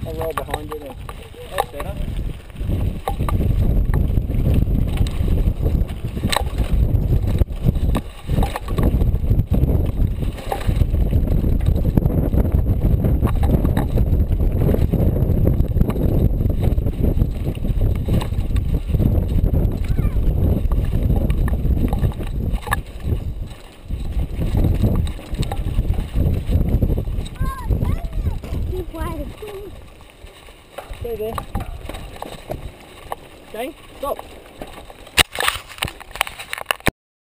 I'll roll behind you then. That's better. Stay there. Okay, stop.